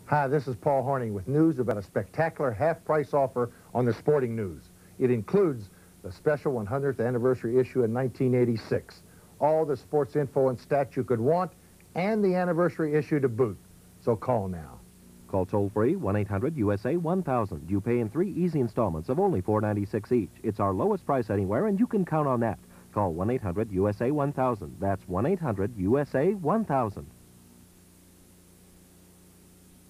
Hi, this is Paul Hornung with news about a spectacular half-price offer on the Sporting News. It includes the special 100th anniversary issue in 1986, all the sports info and stats you could want, and the anniversary issue to boot. So call now. Call toll-free 1-800-USA-1000. You pay in 3 easy installments of only $4.96 each. It's our lowest price anywhere, and you can count on that. Call 1-800-USA-1000. That's 1-800-USA-1000.